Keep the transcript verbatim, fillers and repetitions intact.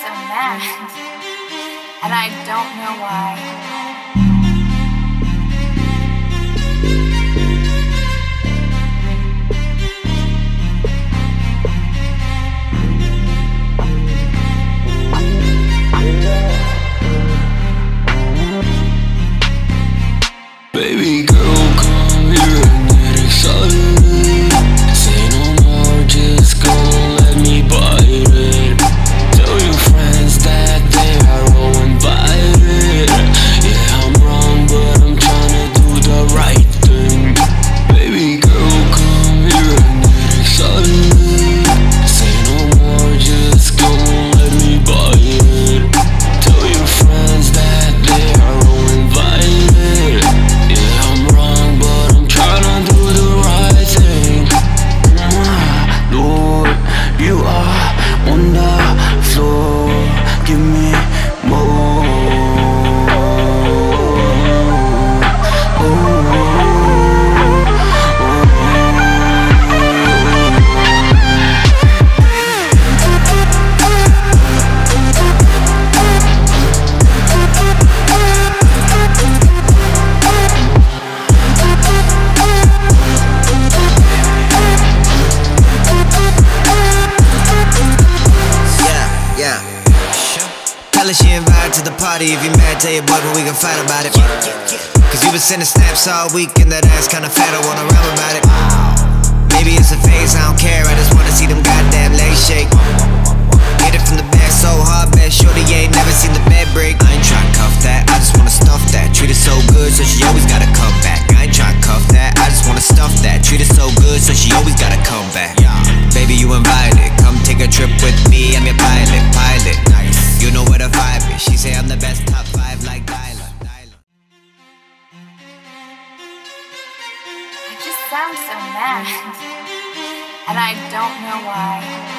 so mad, and I don't know why. Baby girl, come here and get excited. Say no more, just go let me bite it. Tell your friends that they are all invited. Yeah, I'm wrong, but I'm tryna do the right thing. Baby girl, come here and get excited. Say no more, just go let me bite it. Tell your friends that they are all invited. You are on the floor, give me more. Tell her she invited to the party. If you mad, tell your boy, but we can fight about it. Cause you been sending snaps all week and that ass kinda fat, I wanna rap about it. Maybe it's a phase, I don't care, I just wanna see them goddamn legs shake. Hit it from the back so hard, bet shorty ain't never seen the bed break. I ain't tryna cuff that, I just wanna stuff that. Treat her so good, so she always gotta come back. I ain't tryna cuff that, I just wanna stuff that. Treat her so good, so she always gotta come back. Baby, you invited, come take a trip with me, I'm your pilot, pilot. You know where the vibe is, she say I'm the best, top five like Dylan. I just sound so mad, and I don't know why.